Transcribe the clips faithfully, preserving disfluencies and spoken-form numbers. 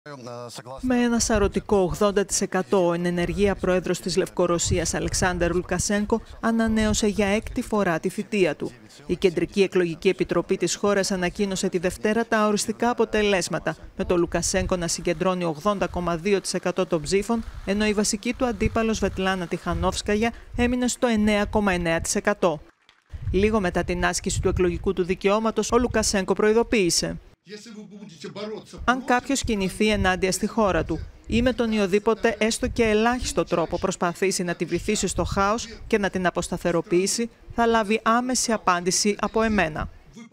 Με ένα σαρωτικό ογδόντα τοις εκατό, εν ενεργεία πρόεδρος της Λευκορωσίας Αλεξάνδερ Λουκασένκο ανανέωσε για έκτη φορά τη θητεία του. Η Κεντρική Εκλογική Επιτροπή της χώρας ανακοίνωσε τη Δευτέρα τα οριστικά αποτελέσματα, με το Λουκασένκο να συγκεντρώνει ογδόντα κόμμα δύο τοις εκατό των ψήφων, ενώ η βασική του αντίπαλος Σβετλάνα Τιχανόφσκαγια έμεινε στο εννέα κόμμα εννέα τοις εκατό. Λίγο μετά την άσκηση του εκλογικού του δικαιώματος, ο Λουκασένκο προειδοποίησε: αν κάποιος κινηθεί ενάντια στη χώρα του ή με τον οποιοδήποτε έστω και ελάχιστο τρόπο προσπαθήσει να τη βυθίσει στο χάος και να την αποσταθεροποιήσει, θα λάβει άμεση απάντηση από εμένα.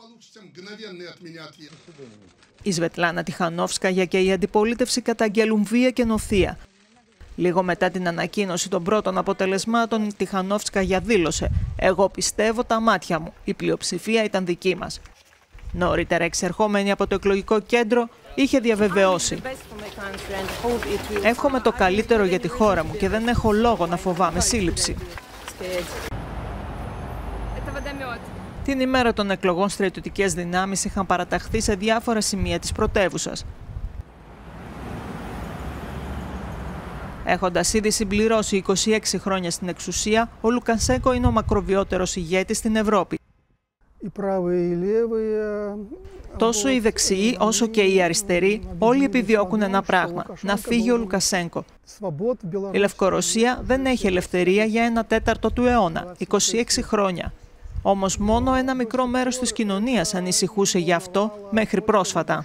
Η Σβετλάνα Τιχανόφσκαγια και η αντιπολίτευση καταγγέλουν βία και νοθεία. Λίγο μετά την ανακοίνωση των πρώτων αποτελεσμάτων, η Τιχανόφσκαγια δήλωσε: «Εγώ πιστεύω τα μάτια μου. Η πλειοψηφία ήταν δική μας». Νωρίτερα, εξερχόμενη από το εκλογικό κέντρο, είχε διαβεβαιώσει: «Εύχομαι το καλύτερο για τη χώρα μου και δεν έχω λόγο να φοβάμαι σύλληψη». Την ημέρα των εκλογών, στρατιωτικές δυνάμεις είχαν παραταχθεί σε διάφορα σημεία της πρωτεύουσας. Έχοντας ήδη συμπληρώσει είκοσι έξι χρόνια στην εξουσία, ο Λουκασένκο είναι ο μακροβιότερος ηγέτης στην Ευρώπη. Τόσο οι δεξιοί όσο και οι αριστεροί, όλοι επιδιώκουν ένα πράγμα: να φύγει ο Λουκασένκο. Η Λευκορωσία δεν έχει ελευθερία για ένα τέταρτο του αιώνα, είκοσι έξι χρόνια. Όμως μόνο ένα μικρό μέρος της κοινωνίας ανησυχούσε γι' αυτό μέχρι πρόσφατα.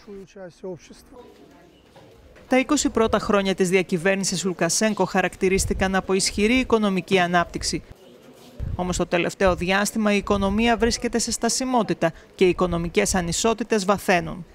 Τα είκοσι πρώτα χρόνια της διακυβέρνησης Λουκασένκο χαρακτηρίστηκαν από ισχυρή οικονομική ανάπτυξη. Όμως το τελευταίο διάστημα η οικονομία βρίσκεται σε στασιμότητα και οι οικονομικές ανισότητες βαθαίνουν.